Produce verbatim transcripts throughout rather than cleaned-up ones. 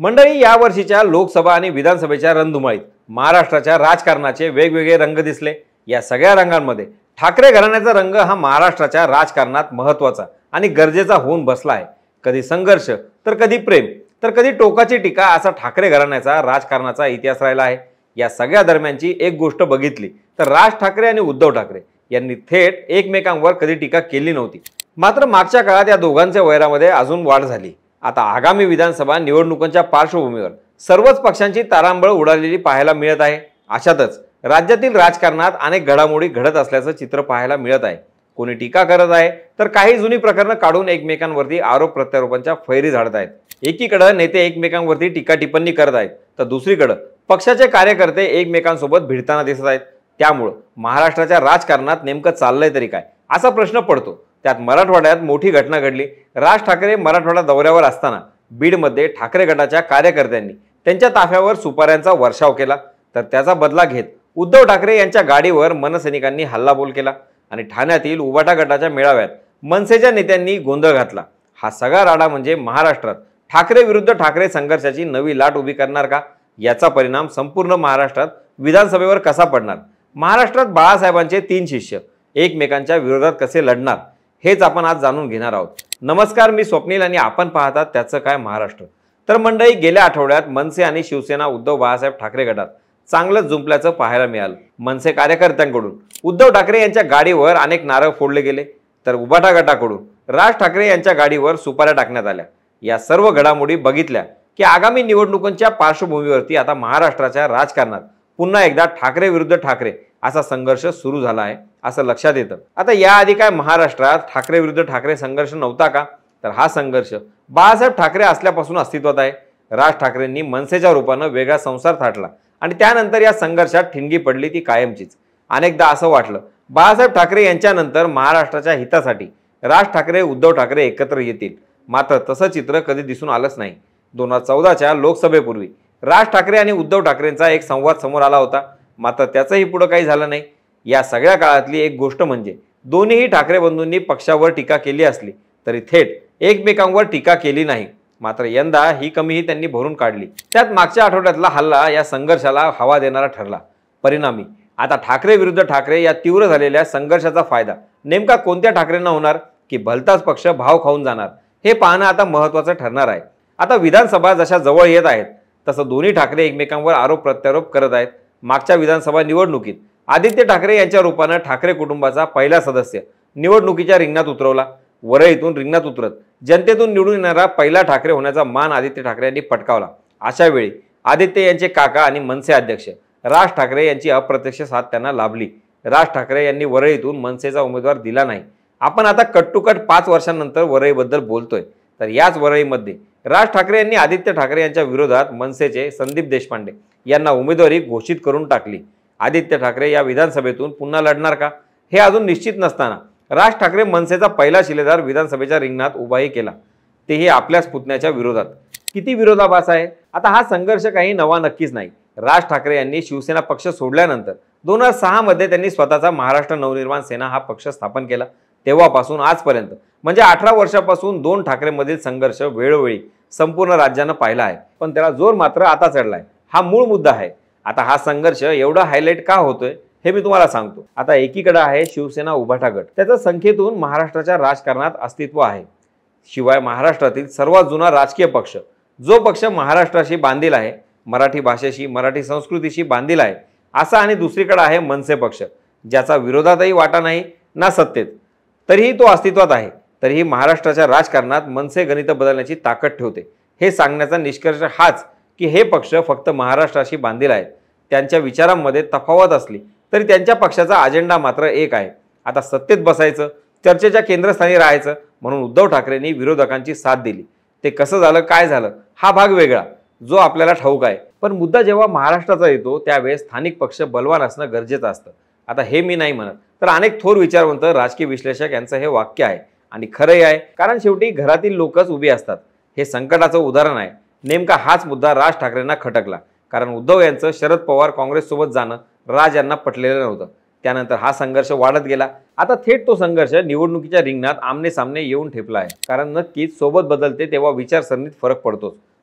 मंडळी, या वर्षीच्या लोकसभा आणि विधानसभेच्या रणधुमाळीत महाराष्ट्राच्या राजकारणाचे वेगवेगळे रंग दिसले। या सगळ्या रंगांमध्ये ठाकरे घराण्याचा रंग हा महाराष्ट्राच्या राजकारणात महत्त्वाचा आणि गरजेचा होऊन बसला आहे। कधी संघर्ष, तर कधी प्रेम, तर कधी टोकाची टीका, असा ठाकरे घराण्याचा राजकारणाचा इतिहास राहिला आहे। या सगळ्या दरम्यानची एक गोष्ट बघितली तर राज ठाकरे आणि उद्धव ठाकरे यांनी थेट एकमेकांवर कधी टीका केली नव्हती। मात्र मागच्या काळात या दोघांच्या वैरामध्ये अजून वाढ झाली। आता आगामी विधानसभा निवडणुकांच्या पार्श्वभूमीवर सर्वच पक्षांची तारांबळ उडालेली पाहायला मिळत आहे। अशातच राज्यातील राजकारणात अनेक घडामोडी घडत असल्याचं चित्र पाहायला मिळत आहे। कोणी टीका करत आहे, तर काही जुनी प्रकरणं काढून एकमेकांवरती आरोप प्रत्यारोपांच्या फैरी झाडत आहेत। एकीकडे नेते एकमेकांवरती टीका टिप्पणी करत आहेत, तर दुसरीकडे पक्षाचे कार्यकर्ते एकमेकांसोबत भिडताना दिसत आहेत। त्यामुळे महाराष्ट्राच्या राजकारणात नेमकं चाललंय तरी काय, असा प्रश्न पडतो। त्यात मराठवाड्यात मोठी घटना घडली। राज ठाकरे मराठवाडा दौऱ्यावर असताना बीडमध्ये ठाकरे गटाच्या कार्यकर्त्यांनी त्यांच्या ताफ्यावर सुपाऱ्यांचा वर्षाव केला, तर त्याचा बदला घेत उद्धव ठाकरे यांच्या गाडीवर मनसैनिकांनी हल्लाबोल केला आणि ठाण्यातील उबाटा गटाच्या मेळाव्यात मनसेच्या नेत्यांनी गोंधळ घातला। हा सगळा राडा म्हणजे महाराष्ट्रात ठाकरे विरुद्ध ठाकरे संघर्षाची नवी लाट उभी करणार का? याचा परिणाम संपूर्ण महाराष्ट्रात विधानसभेवर कसा पडणार? महाराष्ट्रात बाळासाहेबांचे तीन शिष्य एकमेकांच्या विरोधात कसे लढणार, हेच आपण आज जाणून घेणार आहोत। नमस्कार, मी स्वप्नील आणि आपण पाहतात त्याचं काय महाराष्ट्र। तर मंडळी, गेल्या आठवड्यात मनसे आणि शिवसेना उद्धव बाळासाहेब ठाकरे गटात चांगलंच जुंपल्याचं पाहायला मिळालं। मनसे कार्यकर्त्यांकडून उद्धव ठाकरे यांच्या गाडीवर अनेक नारळ फोडले गेले, तर उबाटा गटाकडून राज ठाकरे यांच्या गाडीवर सुपाऱ्या टाकण्यात आल्या। या सर्व घडामोडी बघितल्या की आगामी निवडणुकांच्या पार्श्वभूमीवरती आता महाराष्ट्राच्या राजकारणात पुन्हा एकदा ठाकरे विरुद्ध ठाकरे असा संघर्ष सुरू झाला आहे असं लक्षात येतं। आता याआधी काय महाराष्ट्रात ठाकरे विरुद्ध ठाकरे संघर्ष नव्हता का? तर हा संघर्ष बाळासाहेब ठाकरे असल्यापासून अस्तित्वात आहे। राज ठाकरेंनी मनसेच्या रूपानं वेगळा संसार थाटला आणि त्यानंतर या संघर्षात ठिणगी पडली ती कायमचीच। अनेकदा असं वाटलं बाळासाहेब ठाकरे यांच्यानंतर महाराष्ट्राच्या हितासाठी राज ठाकरे उद्धव ठाकरे एकत्र येतील, मात्र तसं चित्र कधी दिसून आलंच नाही। दोन हजार चौदाच्या लोकसभेपूर्वी राज ठाकरे आणि उद्धव ठाकरेंचा एक संवाद समोर आला होता, मात्र त्याचंही पुढं काही झालं नाही। या सगळ्या काळातली एक गोष्ट म्हणजे दोन्हीही ठाकरे बंधूंनी पक्षावर टीका केली असली तरी थेट एकमेकांवर टीका केली नाही। मात्र यंदा ही कमीही त्यांनी भरून काढली। त्यात मागच्या आठवड्यातला हल्ला या संघर्षाला हवा देणारा ठरला। परिणामी आता ठाकरे विरुद्ध ठाकरे या तीव्र झालेल्या संघर्षाचा फायदा नेमका कोणत्या ठाकरेंना होणार, की भलताच पक्ष भाव खाऊन जाणार, हे पाहणं आता महत्त्वाचं ठरणार आहे। आता विधानसभा जशा जवळ येत आहेत तसं दोन्ही ठाकरे एकमेकांवर आरोप प्रत्यारोप करत आहेत। मागच्या विधानसभा निवडणुकीत आदित्य ठाकरे यांच्या रूपानं ठाकरे कुटुंबाचा पहिला सदस्य निवडणुकीच्या रिंगणात उतरवला। वरळीतून रिंगणात उतरत जनतेतून निवडून येणारा पहिला ठाकरे होण्याचा मान आदित्य ठाकरे यांनी पटकावला। अशा वेळी आदित्य यांचे काका आणि मनसे अध्यक्ष राज ठाकरे यांची अप्रत्यक्ष साथ त्यांना लाभली। राज ठाकरे यांनी वरळीतून मनसेचा उमेदवार दिला नाही। आपण आता कट टू कट पाच वर्षांनंतर वरळीबद्दल बोलतोय, तर याच वरळीमध्ये राज ठाकरे यांनी आदित्य ठाकरे यांच्या विरोधात मनसेचे संदीप देशपांडे यांना उमेदवारी घोषित करून टाकली। आदित्य ठाकरे या विधानसभेतून पुन्हा लढणार का, हे अजून निश्चित नसताना राज ठाकरे मनसेचा पहिला शिलेदार विधानसभेच्या रिंगणात उभाही केला, तेही आपल्याच पुतण्याच्या विरोधात। किती विरोधाभास आहे। आता हा संघर्ष काही नवा नक्कीच नाही। राज ठाकरे यांनी शिवसेना पक्ष सोडल्यानंतर दोन हजार सहा मध्ये त्यांनी स्वतःचा महाराष्ट्र नवनिर्माण सेना हा पक्ष स्थापन केला। तेव्हापासून आजपर्यंत म्हणजे अठरा वर्षापासून दोन ठाकरेमधील संघर्ष वेळोवेळी संपूर्ण राज्यानं पाहिला आहे, पण त्याला जोर मात्र आता चढलाय। हा मूळ मुद्दा आहे। आता हा संघर्ष एवढा हायलाइट का होतोय हे मी तुम्हाला सांगतो। आता एकीकडे आहे शिवसेना उभाटा गट, त्याच्या संख्येतून महाराष्ट्राच्या राजकारणात अस्तित्व आहे। शिवाय महाराष्ट्रातील सर्वात जुना राजकीय पक्ष, जो पक्ष महाराष्ट्राशी बांधील आहे, मराठी भाषेशी मराठी संस्कृतीशी बांधील आहे, असा। आणि दुसरीकडे आहे मनसे पक्ष, ज्याचा विरोधातही वाटा नाही ना सत्तेत, तरीही तो अस्तित्वात आहे। तरीही महाराष्ट्राच्या राजकारणात मनसे गणित बदलण्याची ताकद ठेवते। हे सांगण्याचा निष्कर्ष हाच की हे पक्ष फक्त महाराष्ट्राशी बांधील आहेत। त्यांच्या विचारांमध्ये तफावत असली तरी त्यांच्या पक्षाचा अजेंडा मात्र एक आहे। आता सत्तेत बसायचं, चर्चेच्या केंद्रस्थानी राहायचं, म्हणून उद्धव ठाकरेंनी विरोधकांची साथ दिली। ते कसं झालं, काय झालं, हा भाग वेगळा, जो आपल्याला ठाऊक आहे। पण मुद्दा जेव्हा महाराष्ट्राचा येतो त्यावेळेस स्थानिक पक्ष बलवान असणं गरजेचं असतं। आता हे मी नाही म्हणत, तर अनेक थोर विचारवंत राजकीय विश्लेषक यांचं हे वाक्य आहे आणि खरंही आहे, कारण शेवटी घरातील लोकच उभी असतात। हे संकटाचं उदाहरण आहे। नेमका हाच मुद्दा राज ठाकरेंना खटकला, कारण उद्धव यांचं शरद पवार काँग्रेससोबत जाणं राज यांना पटलेलं नव्हतं। त्यानंतर हा संघर्ष वाढत गेला। आता थेट तो संघर्ष निवडणुकीच्या रिंगणात आमने सामने येऊन ठेपला आहे, कारण नक्कीच सोबत बदलते तेव्हा विचारसरणीत फरक पडतोच।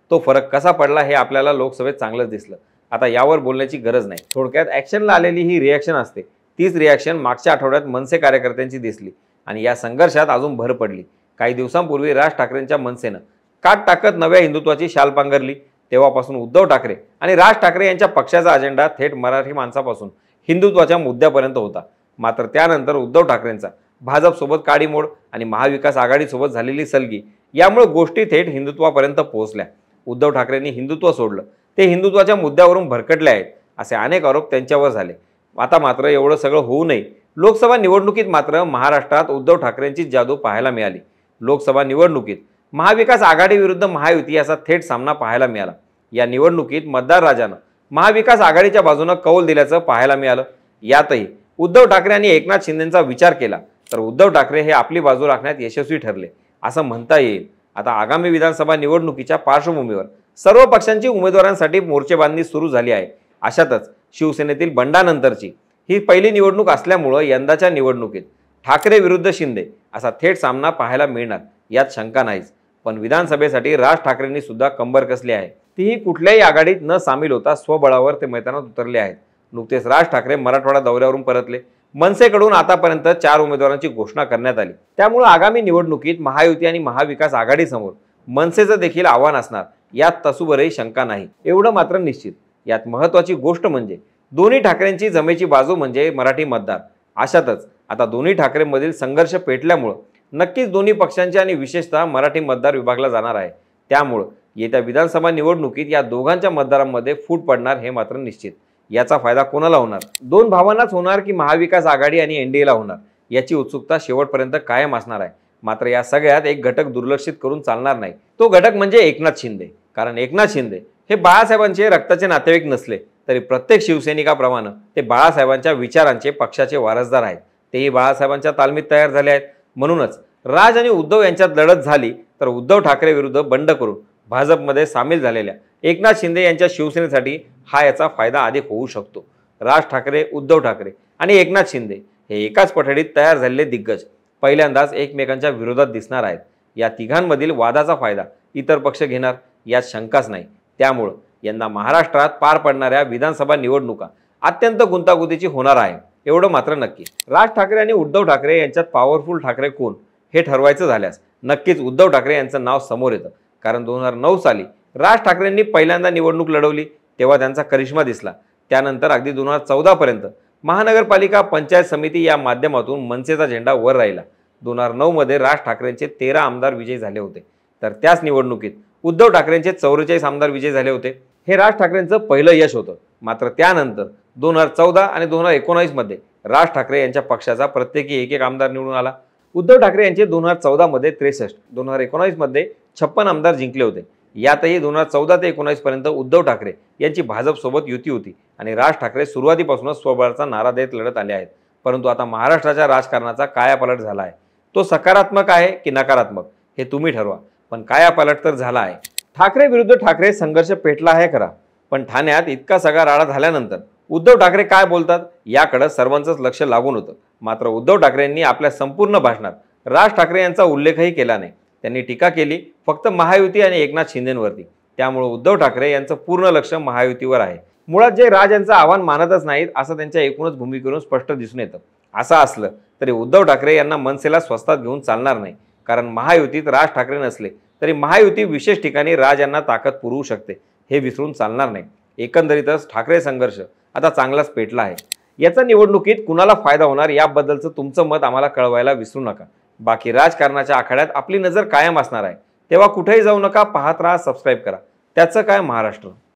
तो फरक कसा पडला हे आपल्याला लोकसभेत चांगलंच दिसलं. आता यावर बोलण्याची गरज नाही. थोडक्यात ॲक्शनला आलेली ही रिॲक्शन असते, तीच रिॲक्शन मागच्या आठवड्यात मनसे कार्यकर्त्यांची दिसली आणि या संघर्षात अजून भर पडली. काही दिवसांपूर्वी राज ठाकरेंच्या मनसेनं काट टाकत नव्या हिंदुत्वाची शाल पांघरली. तेव्हापासून उद्धव ठाकरे आणि राज ठाकरे यांच्या पक्षाचा अजेंडा थेट मराठी माणसापासून हिंदुत्वाच्या मुद्द्यापर्यंत होता. मात्र त्यानंतर उद्धव ठाकरेंचा भाजपसोबत काडीमोड आणि महाविकास आघाडीसोबत झालेली सलगी यामुळे गोष्टी थेट हिंदुत्वापर्यंत पोहोचल्या. उद्धव ठाकरेंनी हिंदुत्व सोडलं, ते हिंदुत्वाच्या मुद्द्यावरून भरकटले आहेत असे अनेक आरोप त्यांच्यावर झाले. आता मात्र एवढं सगळं होऊ नये. लोकसभा निवडणुकीत मात्र महाराष्ट्रात उद्धव ठाकरेंची जादू पाहायला मिळाली. लोकसभा निवडणुकीत महाविकास आघाडी विरुद्ध महायुती असा थेट सामना पाहायला मिळाला. या निवडणुकीत मतदार राजानं महाविकास आघाडीच्या बाजूनं कौल दिल्याचं पाहायला मिळालं. यातही उद्धव ठाकरे यांनी एकनाथ शिंदेंचा विचार केला तर उद्धव ठाकरे हे आपली बाजू राखण्यात यशस्वी ठरले असं म्हणता येईल. आता आगामी विधानसभा निवडणुकीच्या पार्श्वभूमीवर सर्व पक्षांची उमेदवारांसाठी मोर्चेबांधणी सुरू झाली आहे. अशातच शिवसेनेतील बंडानंतरची ही पहिली निवडणूक असल्यामुळं यंदाच्या निवडणुकीत ठाकरे विरुद्ध शिंदे असा थेट सामना पाहायला मिळणार यात शंका नाहीच. पण विधानसभेसाठी राज ठाकरेंनी सुद्धा कंबर कसली आहे. तीही कुठल्याही आघाडीत न सामील होता स्वबळावर ते मैदानात उतरले आहेत. नुकतेच राज ठाकरे मराठवाडा दौऱ्यावरून परतले. मनसेकडून आतापर्यंत चार उमेदवारांची घोषणा करण्यात आली. त्यामुळे आगामी निवडणुकीत महायुती आणि महाविकास आघाडीसमोर मनसेचं देखील आव्हान असणार यात तसूभरही शंका नाही. एवढं मात्र निश्चित, यात महत्त्वाची गोष्ट म्हणजे दोन्ही ठाकरेंची जमेची बाजू म्हणजे मराठी मतदार. अशातच आता दोन्ही ठाकरेंमधील संघर्ष पेटल्यामुळं नक्कीच दोन्ही पक्षांचे आणि विशेषतः मराठी मतदार विभागला जाणार आहे. त्यामुळं येत्या विधानसभा निवडणुकीत या दोघांच्या मतदारांमध्ये फूट पडणार हे मात्र निश्चित. याचा फायदा कोणाला होणार? दोन भावांनाच होणार की महाविकास आघाडी आणि एनडीएला होणार? याची उत्सुकता शेवटपर्यंत कायम असणार आहे. मात्र या सगळ्यात एक घटक दुर्लक्षित करून चालणार नाही. तो घटक म्हणजे एकनाथ शिंदे. कारण एकनाथ शिंदे हे बाळासाहेबांचे रक्ताचे नातेवाईक नसले तरी प्रत्येक शिवसैनिकाप्रमाणे ते बाळासाहेबांच्या विचारांचे पक्षाचे वारसदार आहेत. तेही बाळासाहेबांच्या तालमीत तयार झाले आहेत. म्हणूनच राज आणि उद्धव यांच्यात लढत झाली तर उद्धव ठाकरे विरुद्ध बंड करून भाजपमध्ये सामील झालेल्या एकनाथ शिंदे यांच्या शिवसेनेसाठी हा याचा फायदा अधिक होऊ शकतो. राज ठाकरे, उद्धव ठाकरे आणि एकनाथ शिंदे हे एकाच पठडीत तयार झालेले दिग्गज पहिल्यांदाच एकमेकांच्या विरोधात दिसणार आहेत. या तिघांमधील वादाचा फायदा इतर पक्ष घेणार यात शंकाच नाही. त्यामुळं यंदा महाराष्ट्रात पार पडणाऱ्या विधानसभा निवडणुका अत्यंत गुंतागुंतीची होणार आहे एवढं मात्र नक्की. राज ठाकरे आणि उद्धव ठाकरे यांच्यात पॉवरफुल ठाकरे कोण हे ठरवायचं झाल्यास नक्कीच उद्धव ठाकरे यांचं नाव समोर येतं. कारण दोन हजार नऊ साली राज ठाकरेंनी पहिल्यांदा निवडणूक लढवली तेव्हा त्यांचा करिश्मा दिसला. त्यानंतर अगदी दोन हजार चौदा पर्यंत महानगरपालिका, पंचायत समिती या माध्यमातून मनसेचा झेंडा वर राहिला. दोन हजार नऊ मध्ये राज ठाकरेंचे तेरा आमदार विजयी झाले होते तर त्याच निवडणुकीत उद्धव ठाकरेंचे चौवेचाळीस आमदार विजयी झाले होते. हे राज ठाकरेंचं पहिलं यश होतं. मात्र त्यानंतर दोन हजार चौदा आणि दोन हजार एकोणावीस मध्ये राज ठाकरे यांच्या पक्षाचा प्रत्येकी एक एक आमदार निवडून आला. उद्धव ठाकरे यांचे दोन हजार चौदा मध्ये त्रेसष्ट, दोन हजार एकोणावीस मध्ये छप्पन आमदार जिंकले होते. यातही दोन हजार चौदा ते एकोणावीस पर्यंत उद्धव ठाकरे यांची भाजपसोबत युती होती आणि राज ठाकरे सुरुवातीपासूनच स्वबळाचा नारा देत लढत आले आहेत. परंतु आता महाराष्ट्राच्या राजकारणाचा कायापालट झाला आहे. तो सकारात्मक आहे की नकारात्मक हे तुम्ही ठरवा. पण कायापालट तर झाला आहे. ठाकरे विरुद्ध ठाकरे संघर्ष पेटला आहे खरा, पण ठाण्यात इतका सगळा राडा झाल्यानंतर उद्धव ठाकरे काय बोलतात याकडे सर्वांचंच लक्ष लागून होतं. मात्र उद्धव ठाकरेंनी आपल्या संपूर्ण भाषणात राज ठाकरे यांचा उल्लेखही केला नाही. त्यांनी टीका केली फक्त महायुती आणि एकनाथ शिंदेंवरती. त्यामुळे उद्धव ठाकरे यांचं पूर्ण लक्ष महायुतीवर आहे. मुळात जे राज यांचं आव्हान मानतच नाहीत असं त्यांच्या एकूणच भूमिकेवरून स्पष्ट दिसून येतं. असं असलं तरी उद्धव ठाकरे यांना मनसेला स्वस्तात घेऊन चालणार नाही. कारण महायुतीत राज ठाकरे नसले तरी महायुती विशेष ठिकाणी राज यांना ताकद पुरवू शकते हे विसरून चालणार नाही. एकंदरीतच ठाकरे संघर्ष आता चांगलाच पेटला आहे. याचा निवडणुकीत कुणाला फायदा होणार याबद्दलचं तुमचं मत आम्हाला कळवायला विसरू नका. बाकी राजकारणाच्या आखाड्यात आपली नजर कायम असणार आहे. तेव्हा कुठेही जाऊ नका, पाहत राहा, सबस्क्राईब करा. त्याचं काय महाराष्ट्र.